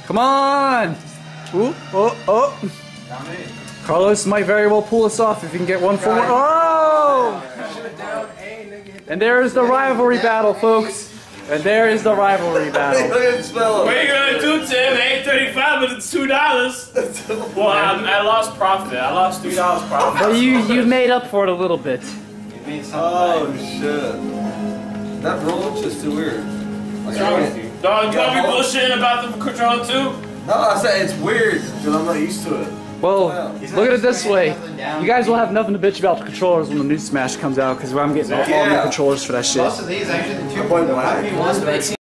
Come on! Ooh, oh, oh. Carlos might very well pull us off if he can get one forward. Oh! And there is the rivalry battle, folks. And there is the rivalry battle. What are you gonna do, Tim? $8.35, but it's $2. Well, I lost profit. I lost $3 profit. But you made up for it a little bit. Oh shit! That roll just too weird. Like, Dog, you gonna be bullshitting about the controller too? No, I said it's weird because I'm not used to it. Well, look at it this way. You guys will have nothing to bitch about the controllers when the new Smash comes out, because I'm getting all new controllers for that shit. Most of these actually, the 2.1